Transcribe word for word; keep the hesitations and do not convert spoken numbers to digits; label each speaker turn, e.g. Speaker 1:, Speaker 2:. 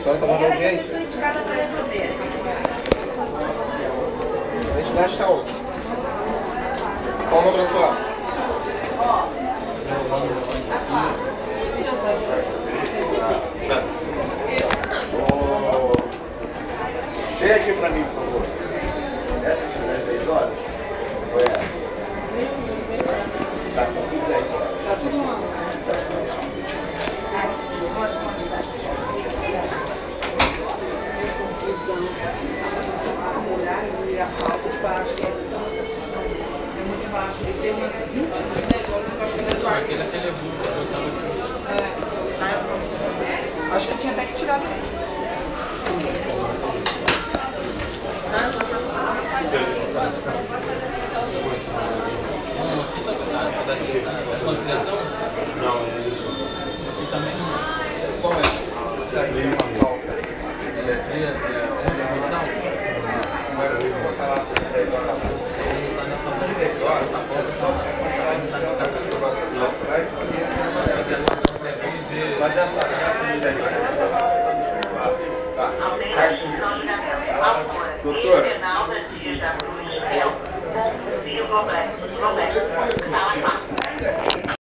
Speaker 1: senhora está dando audiência?
Speaker 2: Eu estou indicada para responder.
Speaker 1: A entidade está onde? Qual o nome da senhora? Oh. Vem aqui para mim, por favor. Essa aqui não é dez horas? Ou é essa? Tá aqui tudo dez horas. Tá tudo mal.
Speaker 2: Pode constar. E a falta de baixo, que é essa confusão. É muito de baixo. Ele tem umas vinte, dez horas que eu acho que ele é do ar.
Speaker 3: Aquele aquele é burro, eu tava aqui.
Speaker 2: É, tá, é. Acho que eu tinha até que tirar dele.
Speaker 3: É conciliação?
Speaker 4: Não, é isso.
Speaker 3: Aqui também não. Qual é?
Speaker 4: Isso aí é uma falta.
Speaker 3: É, é, é,
Speaker 4: Eu vou falar assim, dez horas.
Speaker 3: tá nessa
Speaker 4: Mas dez horas, tá bom, só vai mostrar no estado. Não, vai vai dançar, graças a Deus. Doutora.